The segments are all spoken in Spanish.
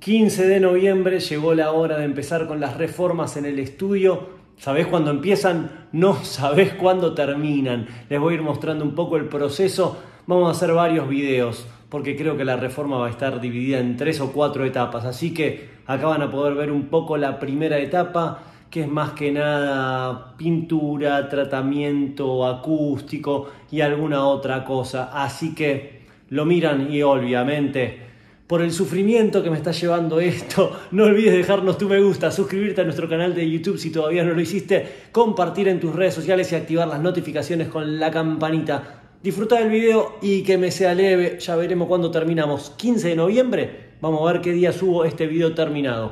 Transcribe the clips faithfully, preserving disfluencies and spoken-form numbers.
quince de noviembre llegó la hora de empezar con las reformas en el estudio. ¿Sabés cuándo empiezan? No sabés cuándo terminan. Les voy a ir mostrando un poco el proceso. Vamos a hacer varios videos porque creo que la reforma va a estar dividida en tres o cuatro etapas. Así que acá van a poder ver un poco la primera etapa, que es más que nada pintura, tratamiento acústico y alguna otra cosa. Así que lo miran y obviamente, por el sufrimiento que me está llevando esto, no olvides dejarnos tu me gusta, suscribirte a nuestro canal de YouTube si todavía no lo hiciste, compartir en tus redes sociales y activar las notificaciones con la campanita. Disfruta del video y que me sea leve, ya veremos cuándo terminamos. quince de noviembre, vamos a ver qué día subo este video terminado.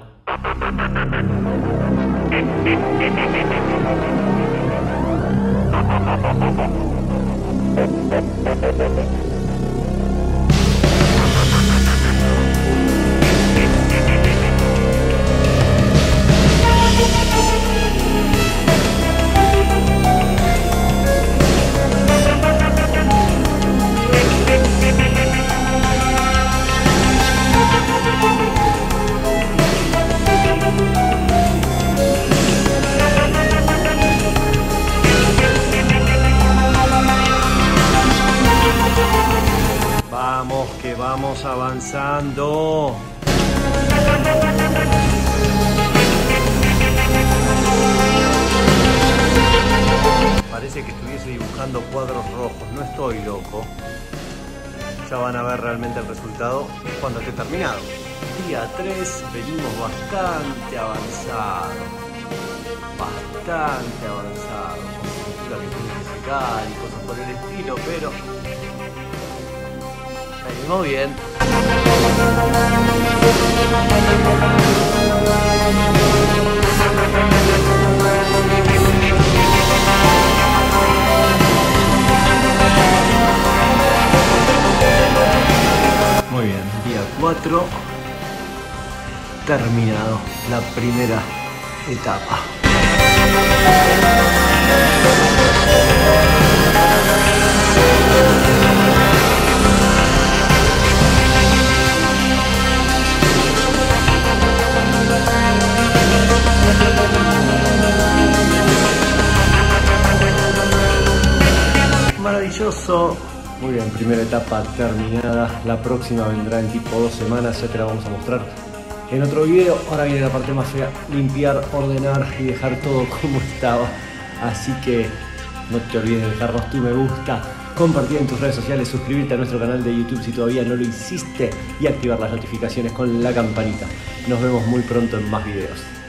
Vamos, que vamos avanzando. Parece que estuviese dibujando cuadros rojos, no estoy loco. Ya van a ver realmente el resultado cuando esté terminado. Día tres, venimos bastante avanzado. Bastante avanzado. Con pintura que tiene que secar y cosas por el estilo, pero venimos bien. Muy bien, día cuatro, terminado la primera etapa. Maravilloso. Muy bien, primera etapa terminada. La próxima vendrá en tipo dos semanas, ya te la vamos a mostrar en otro video. Ahora viene la parte más fea, limpiar, ordenar y dejar todo como estaba. Así que no te olvides de dejarnos tu me gusta, compartir en tus redes sociales, suscribirte a nuestro canal de YouTube si todavía no lo hiciste y activar las notificaciones con la campanita. Nos vemos muy pronto en más videos.